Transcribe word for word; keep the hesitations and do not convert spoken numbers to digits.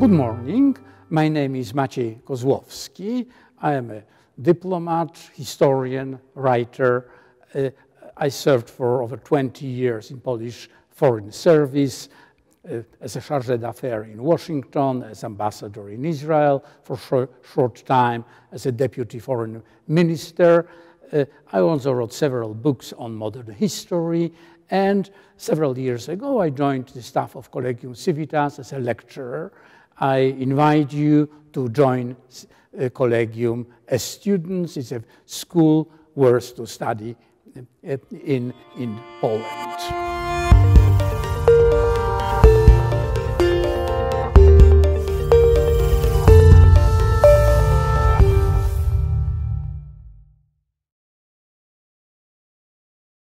Good morning. My name is Maciej Kozłowski. I am a diplomat, historian, writer. Uh, I served for over twenty years in Polish Foreign Service, uh, as a chargé d'affaires in Washington, as ambassador in Israel for a short, short time, as a deputy foreign minister. Uh, I also wrote several books on modern history, and several years ago I joined the staff of Collegium Civitas as a lecturer. I invite you to join uh, Collegium as students. It's a school worth to study in, in Poland.